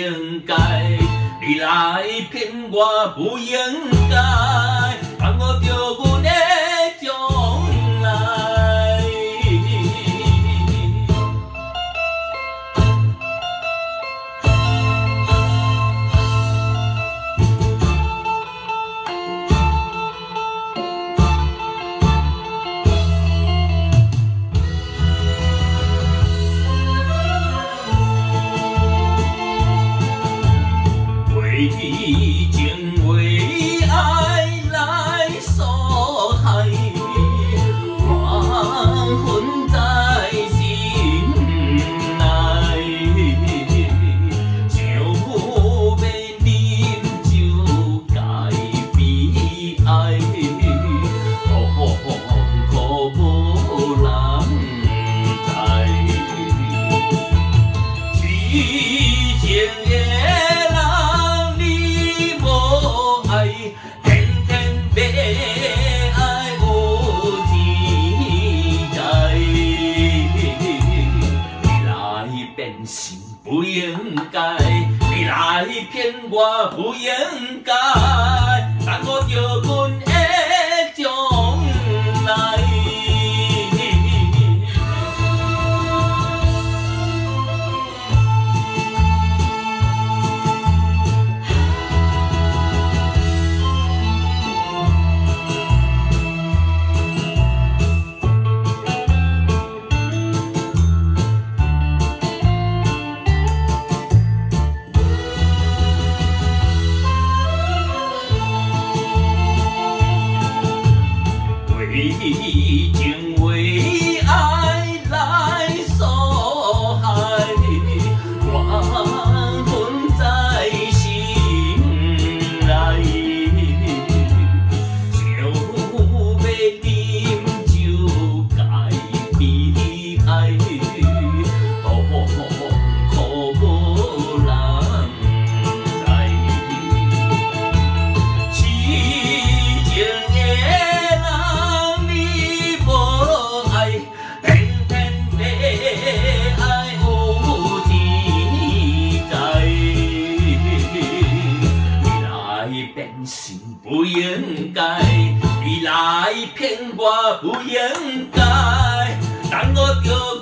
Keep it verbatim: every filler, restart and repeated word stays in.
应该，你来骗我不应该，让我着阮的将来。为情为爱来所害，黄昏在心内，想要啉酒该悲哀，痛苦无人知，痴情的。 天天要爱有钱财，你来变心不应该，你来骗我不应该，但我着阮的将来。 为情为爱来所害，黄昏在心内，想要啉酒该悲哀，痛苦无人知，痴情的。 变心不应该，你来骗我不应该，但我着。